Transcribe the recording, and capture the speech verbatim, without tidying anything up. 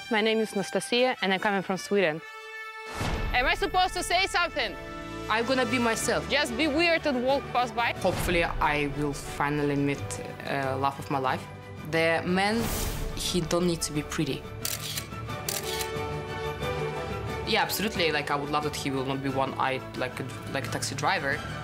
my name is Nastasia, and I'm coming from Sweden. Am I supposed to say something? I'm gonna be myself. Just be weird and walk past by? Hopefully, I will finally meet uh, love of my life. The man, he don't need to be pretty. Yeah, absolutely. Like, I would love that he will not be one-eyed like a, like a taxi driver.